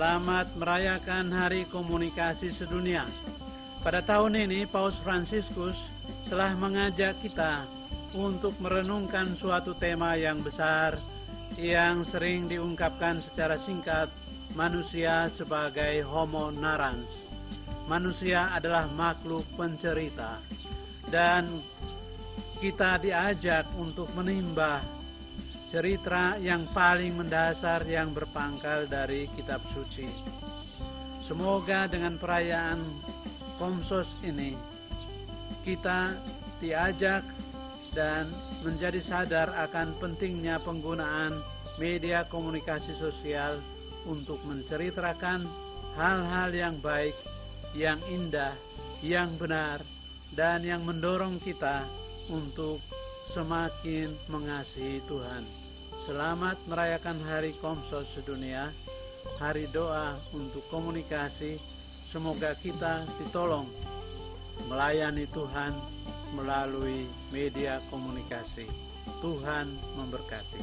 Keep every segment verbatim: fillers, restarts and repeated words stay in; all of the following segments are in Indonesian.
Selamat merayakan Hari Komunikasi Sedunia. Pada tahun ini, Paus Fransiskus telah mengajak kita untuk merenungkan suatu tema yang besar yang sering diungkapkan secara singkat, manusia sebagai homo narans. Manusia adalah makhluk pencerita, dan kita diajak untuk menimba cerita yang paling mendasar yang berpangkal dari kitab suci. Semoga dengan perayaan Komsos ini kita diajak dan menjadi sadar akan pentingnya penggunaan media komunikasi sosial untuk menceritakan hal-hal yang baik, yang indah, yang benar, dan yang mendorong kita untuk semakin mengasihi Tuhan. Selamat merayakan Hari Komsos Sedunia, hari doa untuk komunikasi. Semoga kita ditolong melayani Tuhan melalui media komunikasi. Tuhan memberkati.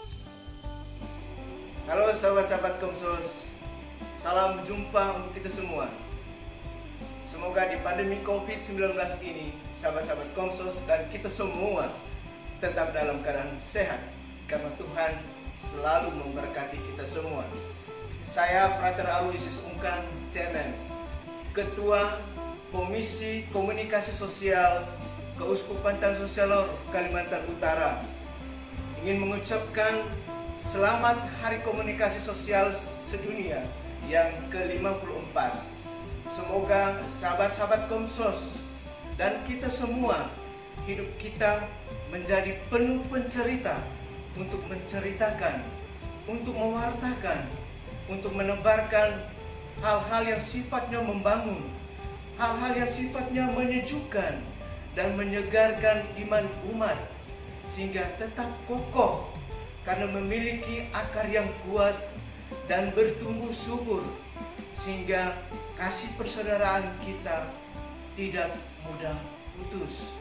Halo sahabat-sahabat Komsos, salam jumpa untuk kita semua. Semoga di pandemi covid sembilan belas ini, sahabat-sahabat Komsos dan kita semua tetap dalam keadaan sehat, karena Tuhan selalu memberkati kita semua. Saya Frater Aloysius Ungkan, C M M, Ketua Komisi Komunikasi Sosial Keuskupan Tanjung Selor, Kalimantan Utara, ingin mengucapkan selamat Hari Komunikasi Sosial Sedunia yang ke lima puluh empat. Semoga sahabat-sahabat Komsos dan kita semua, hidup kita menjadi penuh pencerita, untuk menceritakan, untuk mewartakan, untuk menebarkan hal-hal yang sifatnya membangun, hal-hal yang sifatnya menyejukkan dan menyegarkan iman umat, sehingga tetap kokoh karena memiliki akar yang kuat dan bertumbuh subur, sehingga kasih persaudaraan kita tidak mudah putus.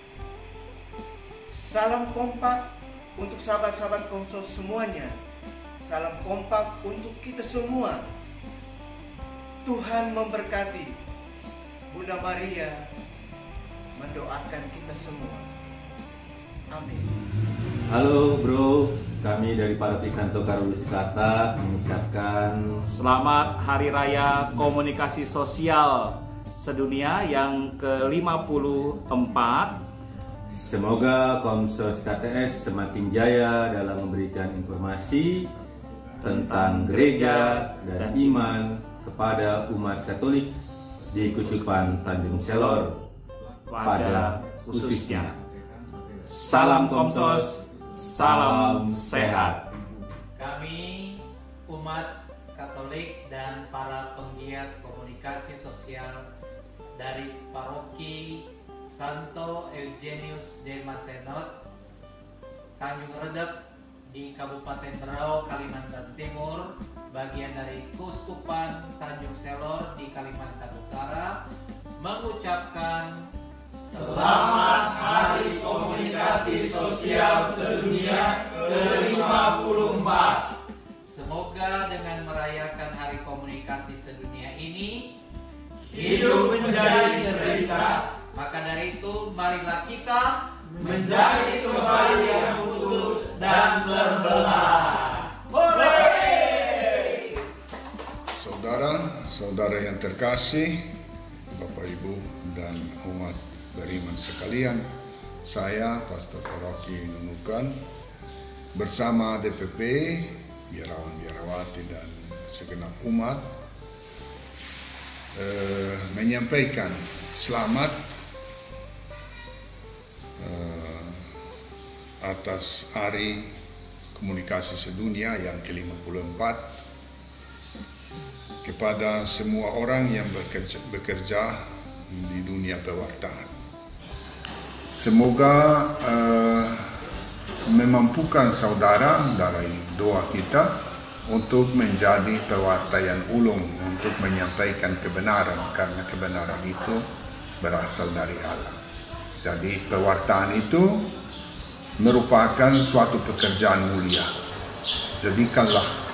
Salam kompak untuk sahabat-sahabat Komsos semuanya. Salam kompak untuk kita semua. Tuhan memberkati. Bunda Maria mendoakan kita semua. Amin. Halo bro, kami dari Paroki Santo Carolus Kata mengucapkan selamat Hari Raya Komunikasi Sosial Sedunia yang ke lima puluh empat. Semoga Komsos K T S semakin jaya dalam memberikan informasi tentang gereja dan iman kepada umat Katolik di Keuskupan Tanjung Selor pada khususnya. Salam Komsos, salam sehat. Kami umat Katolik dan para penggiat komunikasi sosial dari Paroki Santo Eugenius de Masenot, Tanjung Redep di Kabupaten Berau, Kalimantan Timur, bagian dari Keuskupan Tanjung Selor di Kalimantan Utara, mengucapkan selamat Hari Komunikasi Sosial Sedunia ke lima puluh empat. Semoga dengan merayakan Hari Komunikasi Sedunia ini, hidup menjadi cerita. Maka dari itu, marilah kita menjadi kembali yang putus dan terbelah. Hore! Saudara-saudara yang terkasih, Bapak Ibu dan umat beriman sekalian, saya Pastor Paroki Nunukan bersama D P P, biarawan-biarawati dan segenap umat eh, menyampaikan selamat atas Hari Komunikasi Sedunia yang ke lima puluh empat kepada semua orang yang bekerja, bekerja di dunia pewartaan. Semoga uh, memampukan saudara dari doa kita untuk menjadi pewarta yang ulung, untuk menyampaikan kebenaran, karena kebenaran itu berasal dari Allah. Jadi pewartaan itu merupakan suatu pekerjaan mulia. Jadikanlah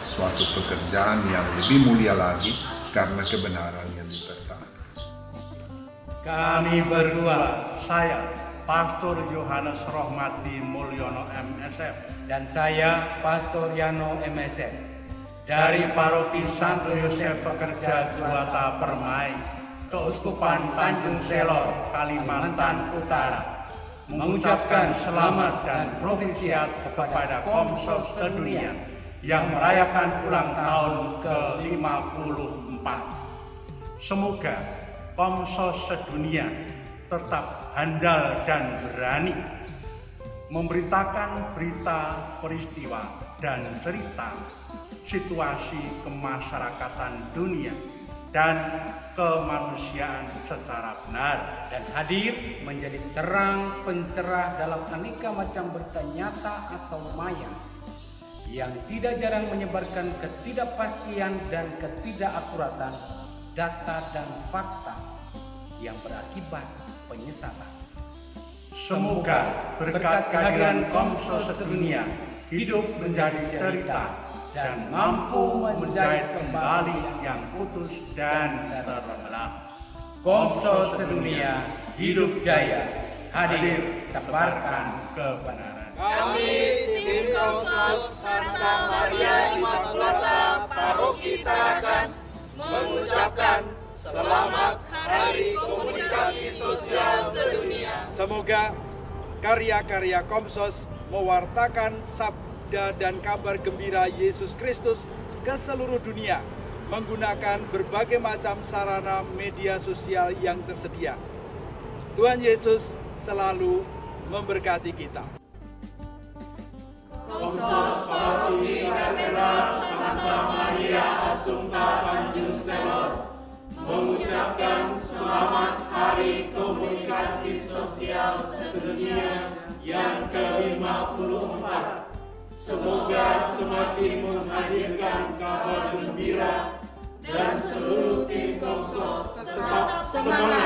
suatu pekerjaan yang lebih mulia lagi karena kebenaran yang dipertahankan. Kami berdua, saya Pastor Yohanes Rohmati Mulyono M S F dan saya Pastor Yano M S F dari Paroki Santo Yosef Pekerja Juwata Permai, Keuskupan Tanjung Selor, Kalimantan Utara, mengucapkan selamat dan provisiat kepada Komsos sedunia yang merayakan ulang tahun ke lima puluh empat. Semoga Komsos sedunia tetap handal dan berani memberitakan berita, peristiwa, dan cerita situasi kemasyarakatan dunia dan kemanusiaan secara benar, dan hadir menjadi terang pencerah dalam aneka macam berita nyata atau maya yang tidak jarang menyebarkan ketidakpastian dan ketidakakuratan data dan fakta yang berakibat penyesatan. Semoga berkat kehadiran Komsos sedunia hidup menjadi cerita dan mampu menjahit kembali yang putus dan terbelah. Komsos sedunia hidup jaya, hadir tebarkan kebenaran. Kami tim Komsos Santa Maria Immaculata Paroki Tarakan mengucapkan selamat Hari Komunikasi Sosial Sedunia. Semoga karya-karya Komsos mewartakan sabda dan kabar gembira Yesus Kristus ke seluruh dunia menggunakan berbagai macam sarana media sosial yang tersedia. Tuhan Yesus selalu memberkati kita. Komsos Paroki Katedral Santa Maria Assumpta Tanjung Selor mengucapkan selamat Hari Komunikasi Sosial Sedunia yang ke lima puluh empat. Semoga semakin menghadirkan kabar gembira dan seluruh tim Komsos tetap semangat